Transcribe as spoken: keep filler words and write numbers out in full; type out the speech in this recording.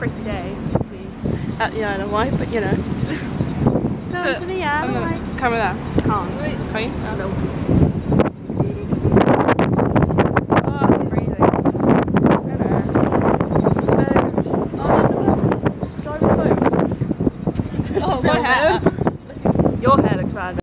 pretty day to be at the Isle of Wight, but you know. Going to the Isle of Wight. Camera there. Can't. Can you? I don't. Oh, my hair. Your hair looks bad.